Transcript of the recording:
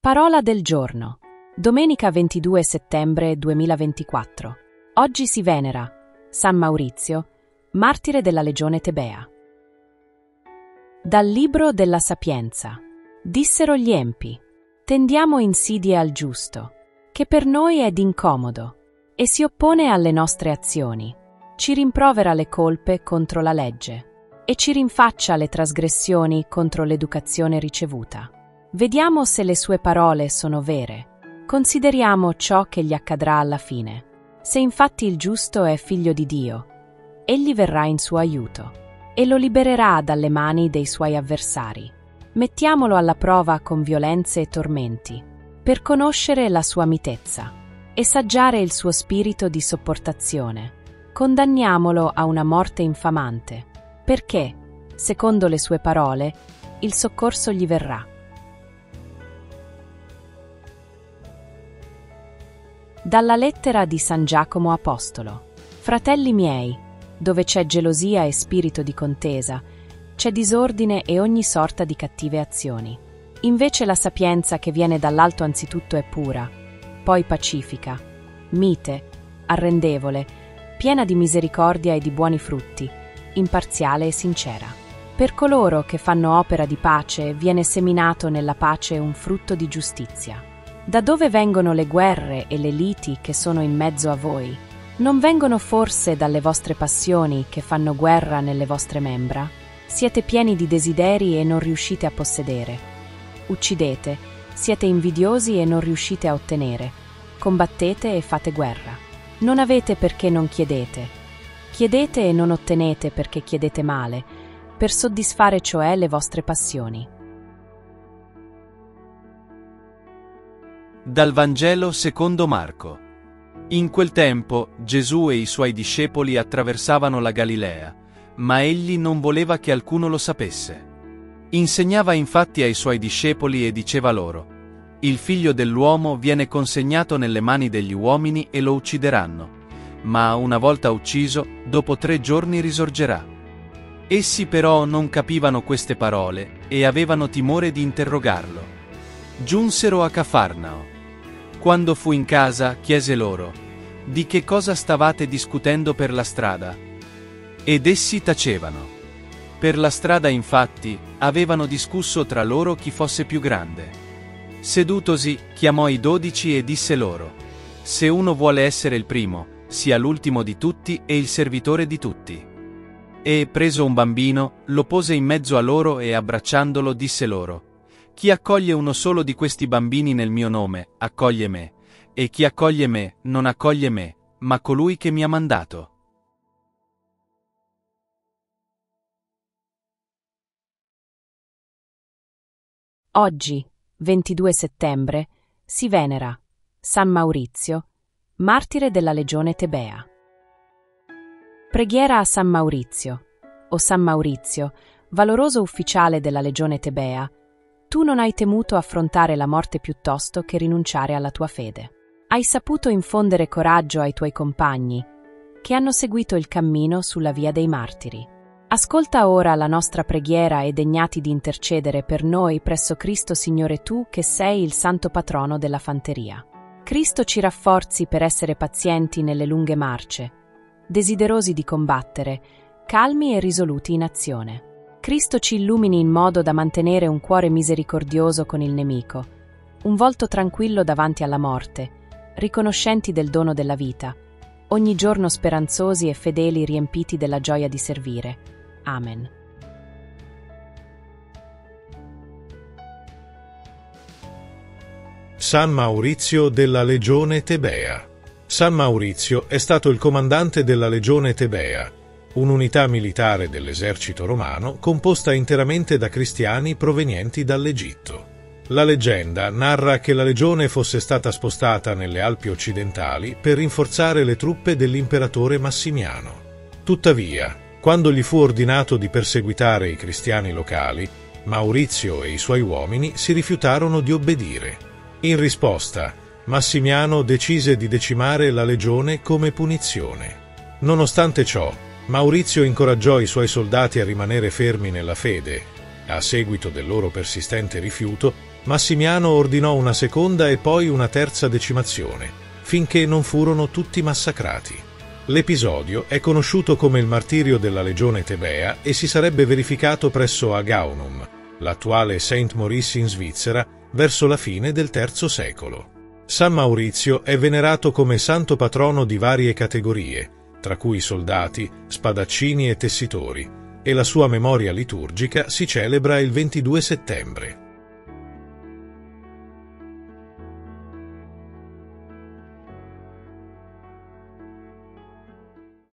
Parola del giorno. Domenica 22 settembre 2024. Oggi si venera San Maurizio, martire della Legione Tebea. Dal libro della Sapienza. Dissero gli empi: tendiamo insidie al giusto, che per noi è d'incomodo, e si oppone alle nostre azioni. Ci rimprovera le colpe contro la legge, e ci rinfaccia le trasgressioni contro l'educazione ricevuta. Vediamo se le sue parole sono vere. Consideriamo ciò che gli accadrà alla fine. Se infatti il giusto è figlio di Dio, egli verrà in suo aiuto e lo libererà dalle mani dei suoi avversari. Mettiamolo alla prova con violenze e tormenti, per conoscere la sua mitezza e saggiare il suo spirito di sopportazione. Condanniamolo a una morte infamante, perché, secondo le sue parole, il soccorso gli verrà. Dalla lettera di San Giacomo Apostolo. Fratelli miei, dove c'è gelosia e spirito di contesa, c'è disordine e ogni sorta di cattive azioni. Invece la sapienza che viene dall'alto anzitutto è pura, poi pacifica, mite, arrendevole, piena di misericordia e di buoni frutti, imparziale e sincera. Per coloro che fanno opera di pace viene seminato nella pace un frutto di giustizia. Da dove vengono le guerre e le liti che sono in mezzo a voi? Non vengono forse dalle vostre passioni che fanno guerra nelle vostre membra? Siete pieni di desideri e non riuscite a possedere. Uccidete, siete invidiosi e non riuscite a ottenere. Combattete e fate guerra. Non avete perché non chiedete. Chiedete e non ottenete perché chiedete male, per soddisfare cioè le vostre passioni. Dal Vangelo secondo Marco. In quel tempo Gesù e i suoi discepoli attraversavano la Galilea, ma egli non voleva che alcuno lo sapesse. Insegnava infatti ai suoi discepoli e diceva loro: il figlio dell'uomo viene consegnato nelle mani degli uomini e lo uccideranno, ma una volta ucciso, dopo 3 giorni risorgerà. Essi però non capivano queste parole e avevano timore di interrogarlo. Giunsero a Cafarnao. Quando fu in casa, chiese loro: di che cosa stavate discutendo per la strada? Ed essi tacevano. Per la strada, infatti, avevano discusso tra loro chi fosse più grande. Sedutosi, chiamò i 12 e disse loro: se uno vuole essere il primo, sia l'ultimo di tutti e il servitore di tutti. E, preso un bambino, lo pose in mezzo a loro e abbracciandolo disse loro: chi accoglie uno solo di questi bambini nel mio nome, accoglie me, e chi accoglie me, non accoglie me, ma colui che mi ha mandato. Oggi, 22 settembre, si venera San Maurizio, martire della Legione Tebea. Preghiera a San Maurizio. O San Maurizio, valoroso ufficiale della Legione Tebea, tu non hai temuto affrontare la morte piuttosto che rinunciare alla tua fede. Hai saputo infondere coraggio ai tuoi compagni, che hanno seguito il cammino sulla via dei martiri. Ascolta ora la nostra preghiera e degnati di intercedere per noi presso Cristo Signore, tu che sei il santo patrono della fanteria. Cristo ci rafforzi per essere pazienti nelle lunghe marce, desiderosi di combattere, calmi e risoluti in azione. Cristo ci illumini in modo da mantenere un cuore misericordioso con il nemico, un volto tranquillo davanti alla morte, riconoscenti del dono della vita, ogni giorno speranzosi e fedeli riempiti della gioia di servire. Amen. San Maurizio della Legione Tebea. San Maurizio è stato il comandante della Legione Tebea, un'unità militare dell'esercito romano composta interamente da cristiani provenienti dall'Egitto. La leggenda narra che la legione fosse stata spostata nelle Alpi occidentali per rinforzare le truppe dell'imperatore Massimiano. Tuttavia, quando gli fu ordinato di perseguitare i cristiani locali, Maurizio e i suoi uomini si rifiutarono di obbedire. In risposta, Massimiano decise di decimare la legione come punizione. Nonostante ciò, Maurizio incoraggiò i suoi soldati a rimanere fermi nella fede. A seguito del loro persistente rifiuto, Massimiano ordinò una seconda e poi una terza decimazione, finché non furono tutti massacrati. L'episodio è conosciuto come il martirio della legione Tebea e si sarebbe verificato presso Agaunum, l'attuale Saint Maurice in Svizzera, verso la fine del III secolo. San Maurizio è venerato come santo patrono di varie categorie, tra cui soldati, spadaccini e tessitori, e la sua memoria liturgica si celebra il 22 settembre.